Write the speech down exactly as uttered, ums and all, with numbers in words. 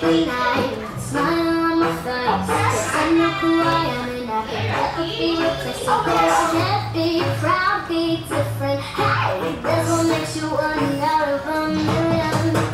every night with a smile on my face. 'Cause I know who I am and I can never be replaced. So girl, can't be proud, be different. Hey, that's what makes you one out of a million.